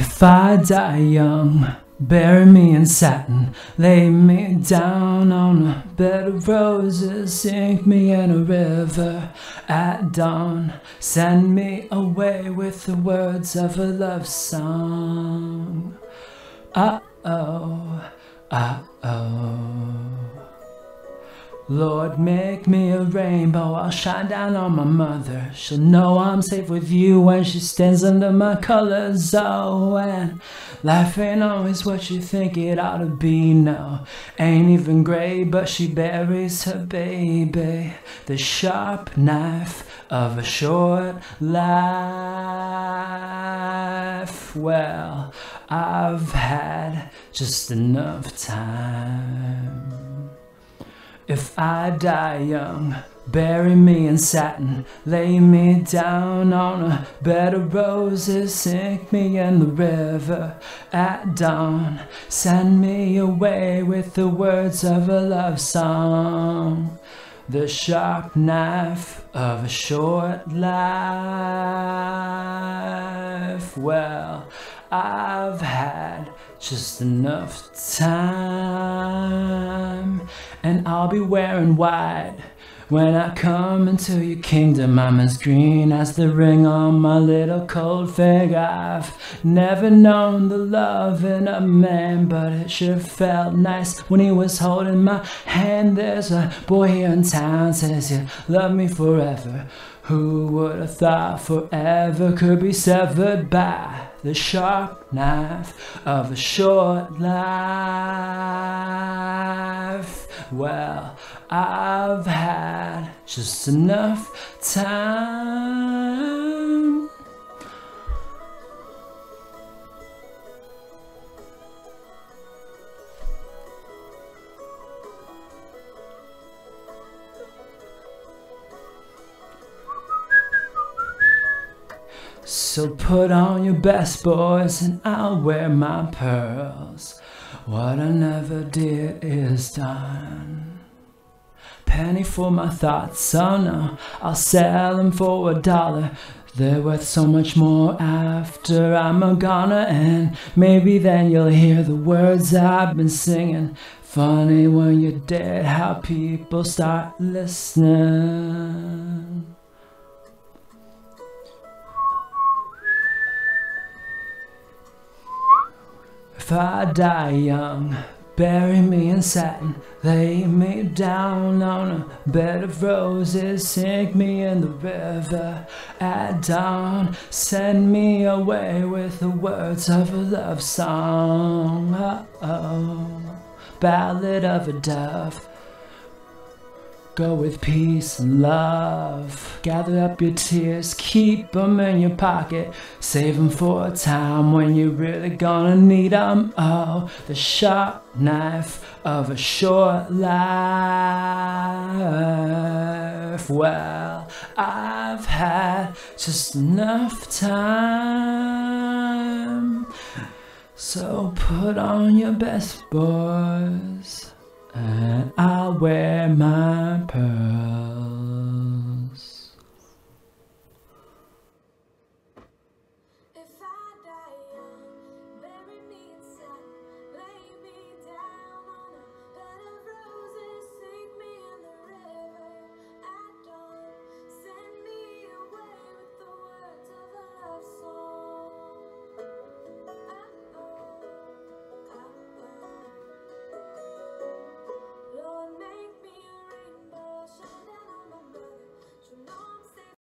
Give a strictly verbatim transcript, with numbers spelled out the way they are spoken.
If I die young, bury me in satin, lay me down on a bed of roses, sink me in a river at dawn, send me away with the words of a love song. Uh-oh, uh-oh. Lord, make me a rainbow, I'll shine down on my mother. She'll know I'm safe with you when she stands under my colors. Oh, and life ain't always what you think it ought to be, no. Ain't even gray, but she buries her baby. The sharp knife of a short life. Well, I've had just enough time. If I die young, bury me in satin, lay me down on a bed of roses, sink me in the river at dawn, send me away with the words of a love song. The sharp knife of a short life. Well, I've had just enough time, and I'll be wearing white when I come into your kingdom. I'm as green as the ring on my little cold finger. I've never known the loving of man, but it sure felt nice when he was holding my hand. There's a boy here in town says you love me forever. Who would have thought forever could be severed by the sharp knife of a short life? Well, I've had just enough time. So put on your best, boys, and I'll wear my pearls. What I never did is done. Penny for my thoughts, oh no, I'll sell them for a dollar. They're worth so much more after I'm a goner, and maybe then you'll hear the words I've been singing. Funny when you're dead how people start listening. If I die young, bury me in satin, lay me down on a bed of roses, sink me in the river at dawn, send me away with the words of a love song. Uh-oh, ballad of a dove. Go with peace and love. Gather up your tears, keep them in your pocket. Save them for a time when you're really gonna need them. Oh, the sharp knife of a short life. Well, I've had just enough time. So put on your best, boys, and I'll wear my pearls.